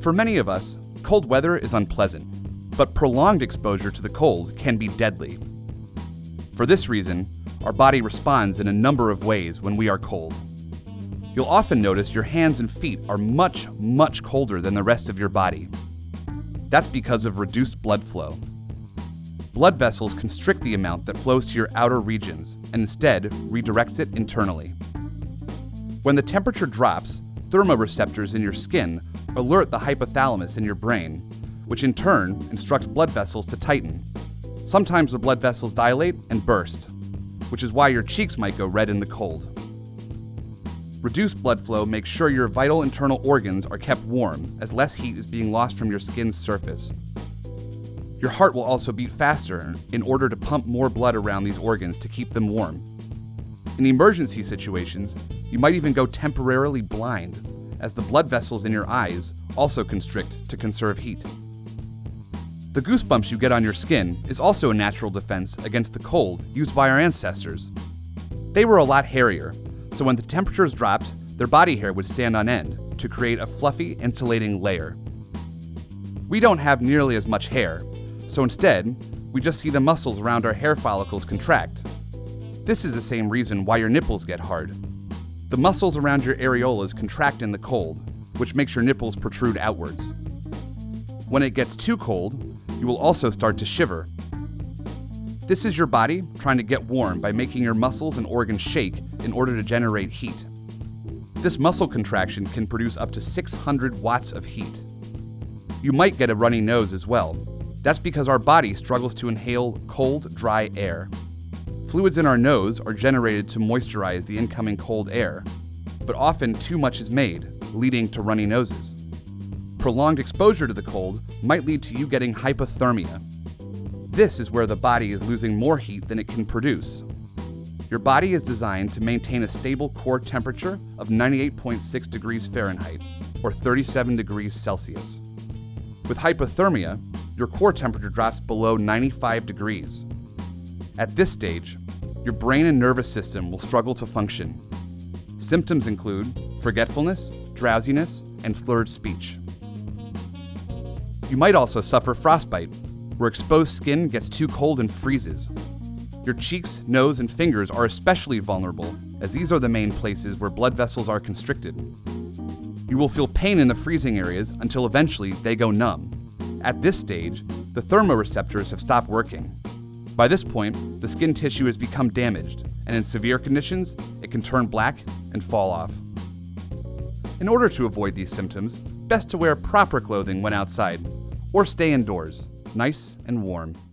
For many of us, cold weather is unpleasant, but prolonged exposure to the cold can be deadly. For this reason, our body responds in a number of ways when we are cold. You'll often notice your hands and feet are much, much colder than the rest of your body. That's because of reduced blood flow. Blood vessels constrict the amount that flows to your outer regions and instead redirects it internally. When the temperature drops, thermoreceptors in your skin alert the hypothalamus in your brain, which in turn instructs blood vessels to tighten. Sometimes the blood vessels dilate and burst, which is why your cheeks might go red in the cold. Reduced blood flow makes sure your vital internal organs are kept warm, as less heat is being lost from your skin's surface. Your heart will also beat faster in order to pump more blood around these organs to keep them warm. In emergency situations, you might even go temporarily blind, as the blood vessels in your eyes also constrict to conserve heat. The goosebumps you get on your skin is also a natural defense against the cold used by our ancestors. They were a lot hairier, so when the temperatures dropped, their body hair would stand on end to create a fluffy, insulating layer. We don't have nearly as much hair, so instead, we just see the muscles around our hair follicles contract. This is the same reason why your nipples get hard. The muscles around your areolas contract in the cold, which makes your nipples protrude outwards. When it gets too cold, you will also start to shiver. This is your body trying to get warm by making your muscles and organs shake in order to generate heat. This muscle contraction can produce up to 600 watts of heat. You might get a runny nose as well. That's because our body struggles to inhale cold, dry air. Fluids in our nose are generated to moisturize the incoming cold air, but often too much is made, leading to runny noses. Prolonged exposure to the cold might lead to you getting hypothermia. This is where the body is losing more heat than it can produce. Your body is designed to maintain a stable core temperature of 98.6 degrees Fahrenheit, or 37 degrees Celsius. With hypothermia, your core temperature drops below 95 degrees. At this stage, your brain and nervous system will struggle to function. Symptoms include forgetfulness, drowsiness, and slurred speech. You might also suffer frostbite, where exposed skin gets too cold and freezes. Your cheeks, nose, and fingers are especially vulnerable, as these are the main places where blood vessels are constricted. You will feel pain in the freezing areas until eventually they go numb. At this stage, the thermoreceptors have stopped working. By this point, the skin tissue has become damaged, and in severe conditions, it can turn black and fall off. In order to avoid these symptoms, best to wear proper clothing when outside, or stay indoors, nice and warm.